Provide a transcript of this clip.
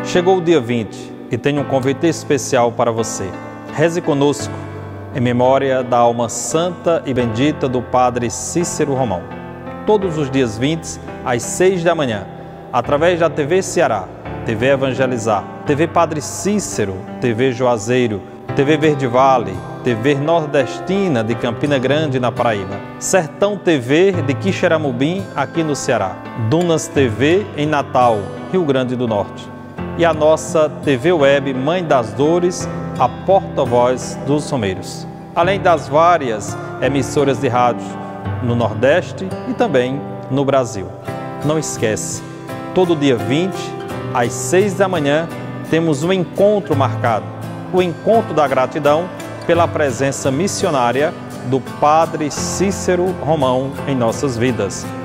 Chegou o dia 20 e tenho um convite especial para você. Reze conosco em memória da alma santa e bendita do Padre Cícero Romão. Todos os dias 20, às 6 da manhã, através da TV Ceará, TV Evangelizar, TV Padre Cícero, TV Juazeiro, TV Verde Vale, TV Nordestina de Campina Grande, na Paraíba, Sertão TV de Quixeramobim, aqui no Ceará, Dunas TV em Natal, Rio Grande do Norte, e a nossa TV Web Mãe das Dores, a porta-voz dos Romeiros, além das várias emissoras de rádio no Nordeste e também no Brasil. Não esquece, todo dia 20, às 6 da manhã, temos um encontro marcado, o Encontro da Gratidão pela presença missionária do Padre Cícero Romão em nossas vidas.